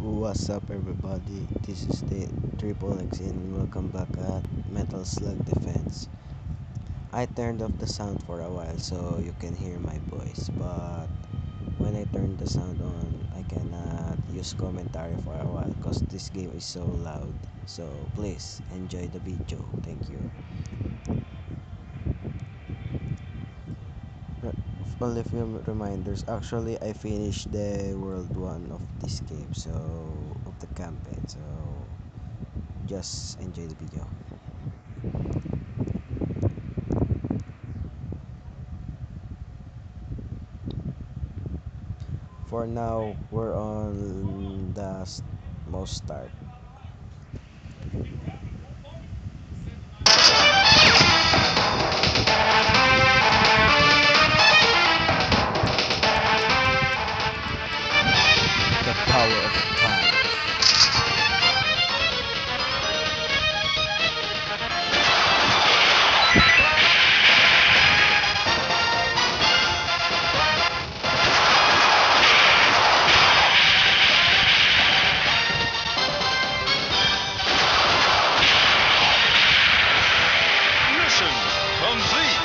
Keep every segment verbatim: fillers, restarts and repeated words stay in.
What's up everybody, this is the Triple X and welcome back at Metal Slug Defense. I turned off the sound for a while so you can hear my voice, but when I turn the sound on I cannot use commentary for a while because this game is so loud. So please enjoy the video, thank you. Only few reminders, actually I finished the world one of this game, so of the campaign, so just enjoy the video. For now we're on the most start. The power of time. Mission complete.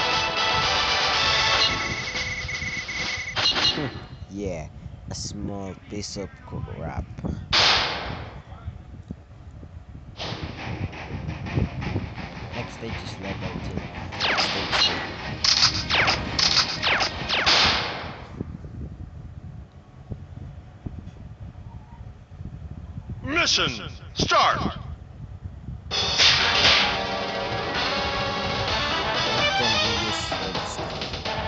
Yeah, a small piece of crap. Next stage is level two. Stage two. Mission start. What can we use for this game?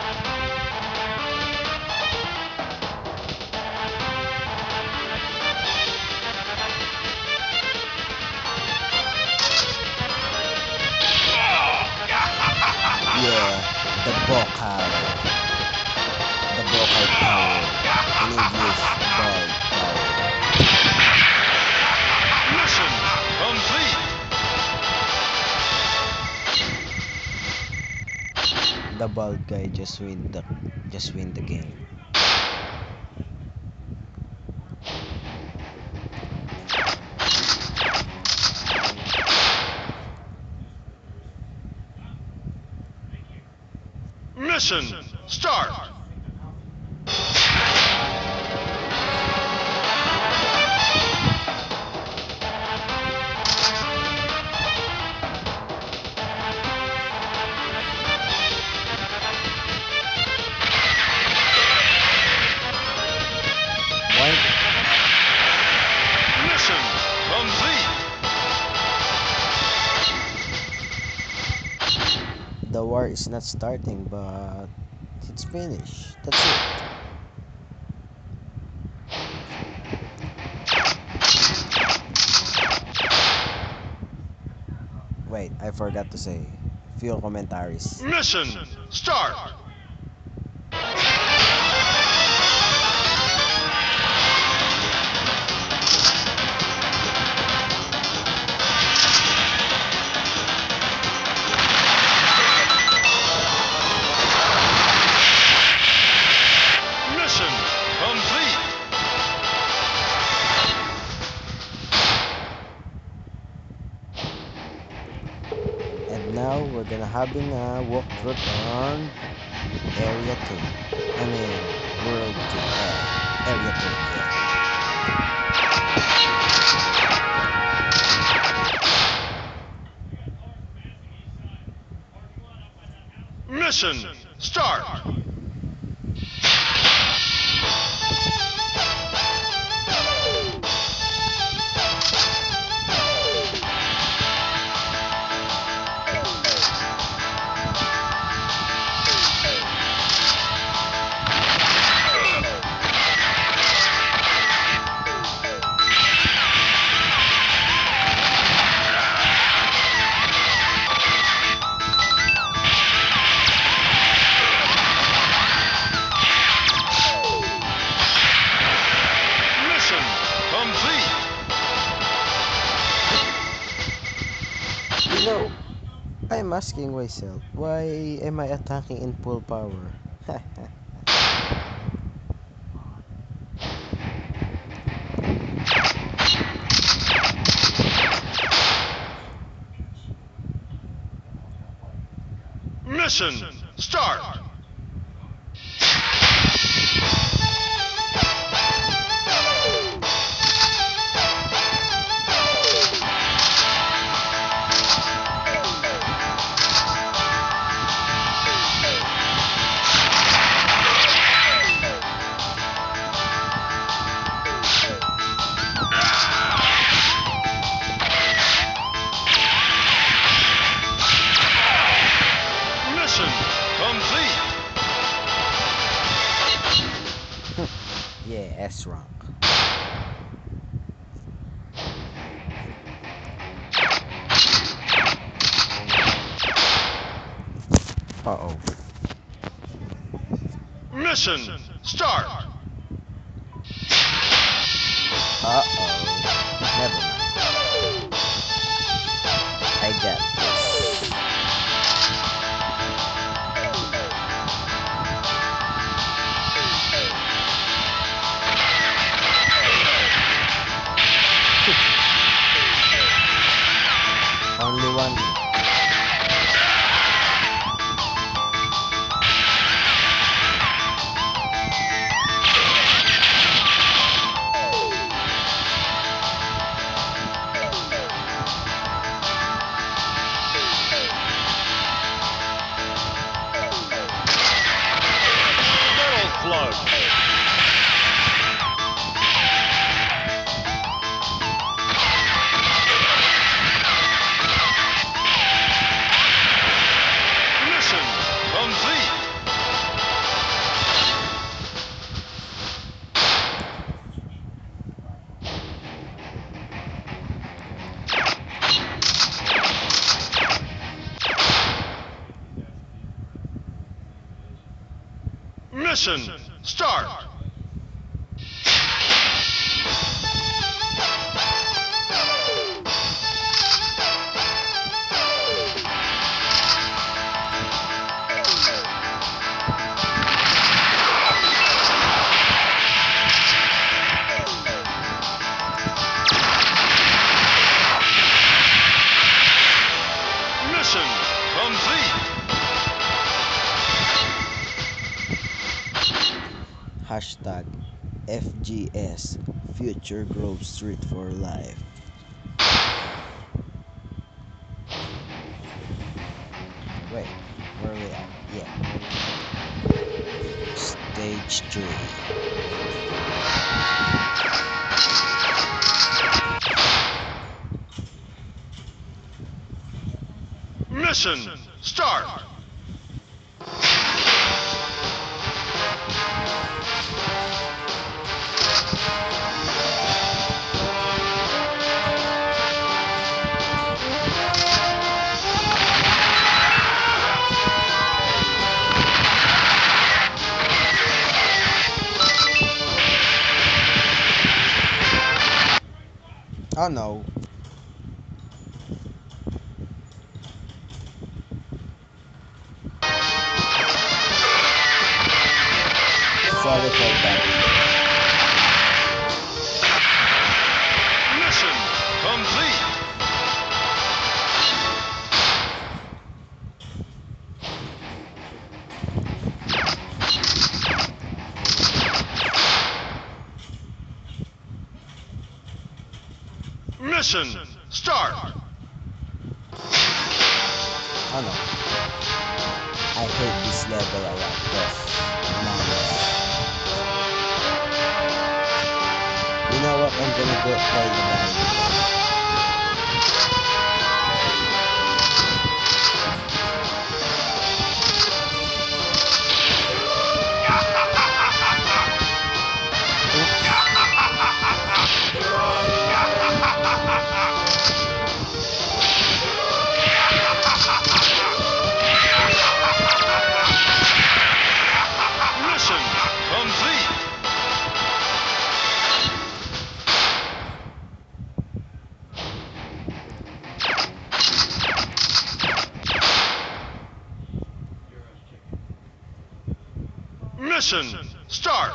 Yeah, the vocal. The vocal power. In English, ball power. Mission complete. The bald guy just win the just win the game. Mission start. Why? Mission complete. The war is not starting, but it's finished. That's it. Wait, I forgot to say. Few commentaries. Mission start. Mission complete. And now we're gonna having a walkthrough on Area two. I mean, World two. Uh, area two, yeah. Mission start. Mission complete. You know, I'm asking myself, why am I attacking in full power? Mission start. Mission complete. Yeah, S rank. Uh oh. Mission start. Uh oh. Never mind. I got this. Only one. Metal Slug. Mission complete. Mission start. Mission complete. Hashtag F G S Future Grove Street for Life. Wait, where are we at? Yeah. Stage three. Mission start. Oh no. Sorry for that. Mission complete. Mission start. Oh no. I hate this level a lot because madness. You know what? I'm gonna go play the battle. Mission complete. Mission start.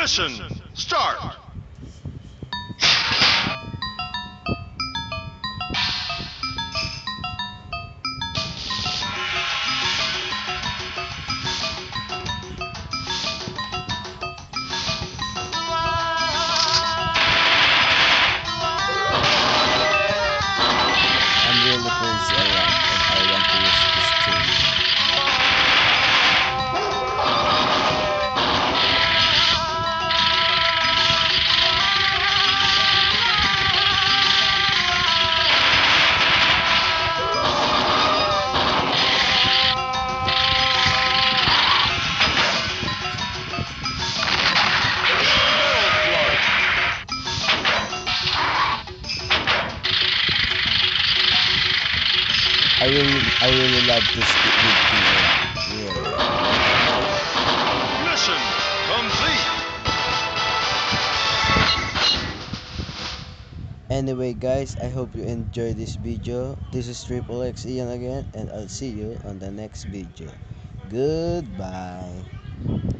Mission start! I'm really crazy a lot and I want to use this tool. Metal Slug! I really, I really love to skip with thing around. Really. Mission complete! Anyway guys, I hope you enjoyed this video. This is Triple X Ian again and I'll see you on the next video. Goodbye.